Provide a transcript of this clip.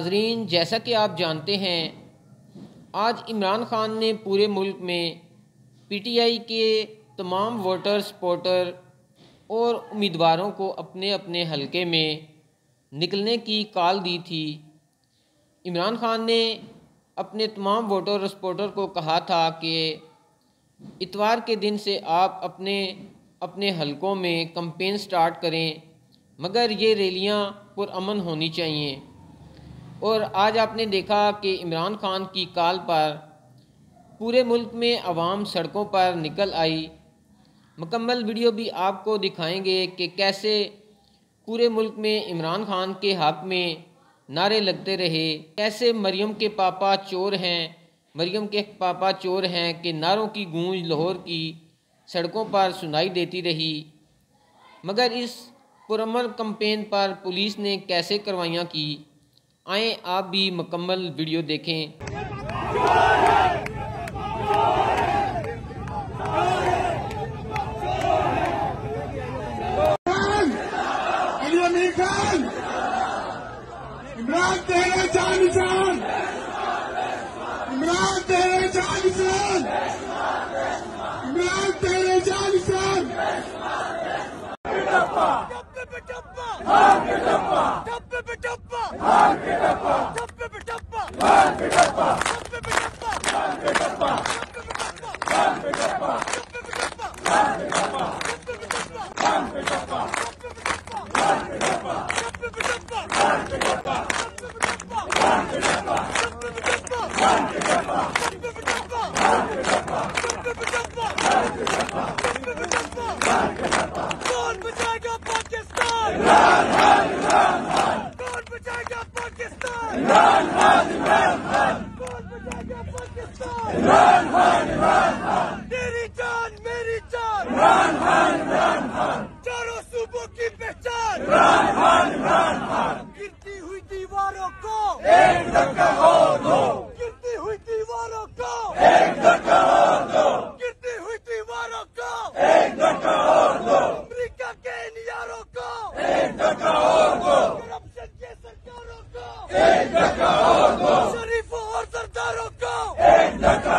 नाजरीन, जैसा कि आप जानते हैं, आज इमरान खान ने पूरे मुल्क में पीटीआई के तमाम वोटर सपोर्टर और उम्मीदवारों को अपने अपने हलके में निकलने की कॉल दी थी। इमरान खान ने अपने तमाम वोटर सपोर्टर को कहा था कि इतवार के दिन से आप अपने अपने हलकों में कैंपेन स्टार्ट करें, मगर ये रैलियां पुरअमन होनी चाहिए। और आज आपने देखा कि इमरान खान की कॉल पर पूरे मुल्क में आवाम सड़कों पर निकल आई। मुकम्मल वीडियो भी आपको दिखाएंगे कि कैसे पूरे मुल्क में इमरान खान के हक़ में नारे लगते रहे, कैसे मरियम के पापा चोर हैं, मरियम के पापा चोर हैं कि नारों की गूंज लाहौर की सड़कों पर सुनाई देती रही। मगर इस पुरअमन कैंपेन पर पुलिस ने कैसे कार्रवाइयाँ की, आए आप भी मुकम्मल वीडियो देखें। इमरान तेरे जान निशान, इमरान तेरे जान निशान, इमरान तेरे जान निशान। डब्बे पे डब्बा, हार के डब्बा, डब्बे पे डब्बा, हार के डब्बा, डब्बे पे डब्बा, हार के डब्बा, डब्बे पे डब्बा, हार के डब्बा, हार के डब्बा, डब्बे पे डब्बा, हार के डब्बा, डब्बे पे डब्बा, हार के डब्बा, डब्बे पे डब्बा, हार के डब्बा, डब्बे पे डब्बा, हार के डब्बा, डब्बे पे डब्बा, हार के डब्बा, डब्बे पे डब्बा, हार के डब्बा, डब्बे पे डब्बा, हार के डब्बा, डब्बे पे डब्बा, हार के डब्बा, डब्बे पे डब्बा, हार के डब्बा। कौन बचाएगा पाकिस्तान? इमरान खान, इमरान खान। कौन बचाएगा पाकिस्तान? इमरान खान, इमरान खान। कौन बचाएगा पाकिस्तान? इमरान खान, इमरान खान। तेरी जान मेरी जान, इमरान खान, इमरान खान। चारों सूबों की पहचान, इमरान खान, इमरान खान। गिरती हुई दीवारों को एक धक्का और दो, गिरती हुई दीवारों को एक धक्का और दो, गिरती हुई दीवारों को एक धक्का और दो, अमेरिका के नियारों को एक धक्का और दो, करप्शन के सरकारों को एक धक्का और दो, शरीफों और सरदारों को एक धक्का